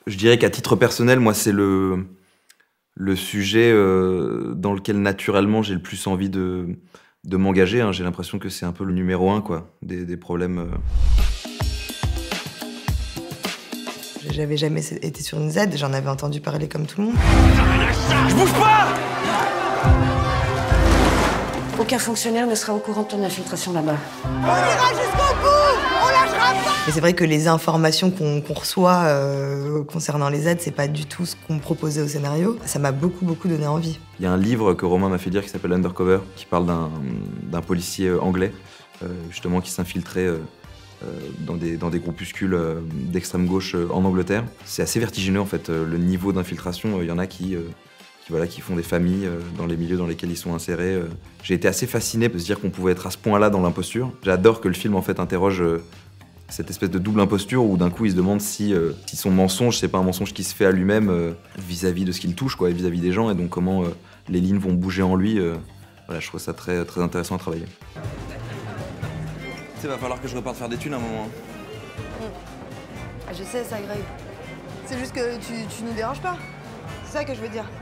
Je dirais qu'à titre personnel, moi, c'est le sujet dans lequel naturellement j'ai le plus envie de m'engager, hein. J'ai l'impression que c'est un peu le numéro 1 quoi, des problèmes. J'avais jamais été sur une Z, j'en avais entendu parler comme tout le monde. Je bouge pas! Aucun fonctionnaire ne sera au courant de ton infiltration là-bas. On ira jusqu'au bout! On lâchera pas! Et c'est vrai que les informations qu'on reçoit concernant les Z, c'est pas du tout ce qu'on me proposait au scénario. Ça m'a beaucoup donné envie. Il y a un livre que Romain m'a fait lire qui s'appelle Undercover, qui parle d'un policier anglais, justement qui s'infiltrait dans des groupuscules d'extrême gauche en Angleterre. C'est assez vertigineux en fait, le niveau d'infiltration. Il y en a qui font des familles dans les milieux dans lesquels ils sont insérés. J'ai été assez fasciné de se dire qu'on pouvait être à ce point-là dans l'imposture. J'adore que le film en fait interroge cette espèce de double imposture où d'un coup il se demande si son mensonge c'est pas un mensonge qui se fait à lui-même vis-à-vis de ce qu'il touche quoi, et vis-à-vis des gens, et donc comment les lignes vont bouger en lui. Voilà, je trouve ça très intéressant à travailler. Il va falloir que je reparte faire des thunes à un moment. Je sais, ça, Greg. C'est juste que tu nous déranges pas. C'est ça que je veux dire.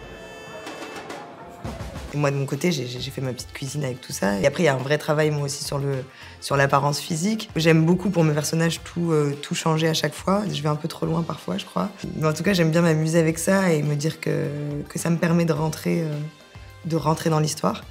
Et moi, de mon côté, j'ai fait ma petite cuisine avec tout ça. Et après, il y a un vrai travail, moi aussi, sur l'apparence physique. J'aime beaucoup, pour mes personnages, tout changer à chaque fois. Je vais un peu trop loin parfois, je crois. Mais en tout cas, j'aime bien m'amuser avec ça et me dire que ça me permet de rentrer dans l'histoire.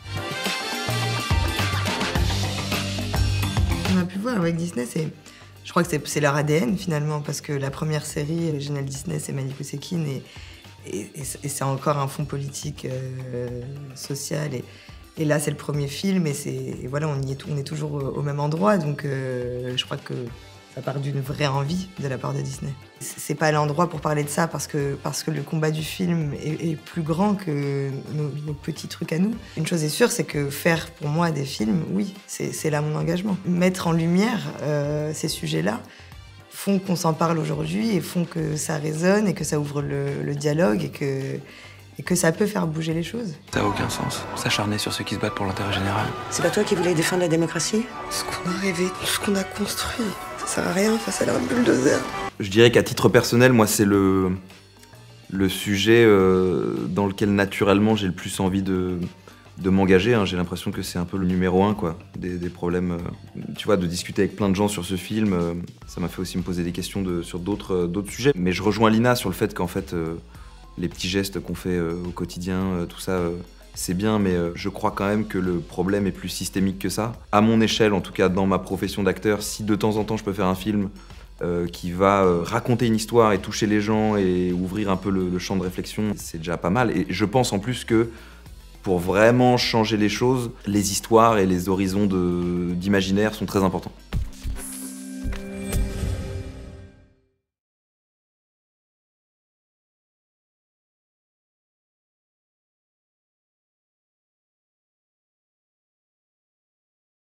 On a pu voir avec Disney, je crois que c'est leur ADN, finalement, parce que la première série originale Disney, c'est Maliku Sekine, et c'est encore un fond politique, social. Et là, c'est le premier film, et voilà, on est toujours au même endroit, donc je crois que ça part d'une vraie envie de la part de Disney. C'est pas l'endroit pour parler de ça, parce que le combat du film est plus grand que nos petits trucs à nous. Une chose est sûre, c'est que faire pour moi des films, oui, c'est là mon engagement. Mettre en lumière ces sujets-là font qu'on s'en parle aujourd'hui et font que ça résonne et que ça ouvre le dialogue et que ça peut faire bouger les choses. Ça n'a aucun sens, s'acharner sur ceux qui se battent pour l'intérêt général. C'est pas toi qui voulais défendre la démocratie? Ce qu'on a rêvé, tout ce qu'on a construit, ça sert à rien face à leur bulldozer. Je dirais qu'à titre personnel, moi, c'est le sujet dans lequel naturellement j'ai le plus envie de m'engager, hein. J'ai l'impression que c'est un peu le numéro 1 quoi, des problèmes. Tu vois, de discuter avec plein de gens sur ce film, ça m'a fait aussi me poser des questions sur d'autres sujets. Mais je rejoins Lina sur le fait qu'en fait, les petits gestes qu'on fait au quotidien, tout ça, c'est bien, mais je crois quand même que le problème est plus systémique que ça. À mon échelle, en tout cas dans ma profession d'acteur, si de temps en temps je peux faire un film qui va raconter une histoire et toucher les gens et ouvrir un peu le champ de réflexion, c'est déjà pas mal. Et je pense en plus que pour vraiment changer les choses, les histoires et les horizons d'imaginaire sont très importants.